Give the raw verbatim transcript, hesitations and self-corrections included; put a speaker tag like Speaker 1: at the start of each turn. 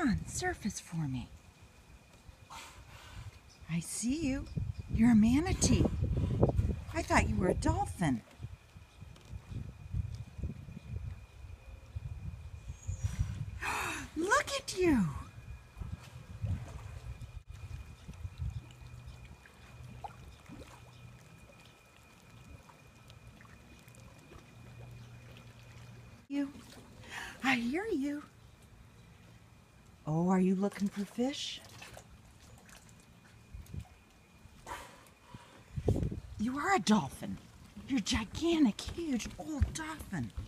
Speaker 1: on, surface for me. I see you. You're a manatee. I thought you were a dolphin. Look at you. You. I hear you. Oh, are you looking for fish? You are a dolphin. You're a gigantic, huge, old dolphin.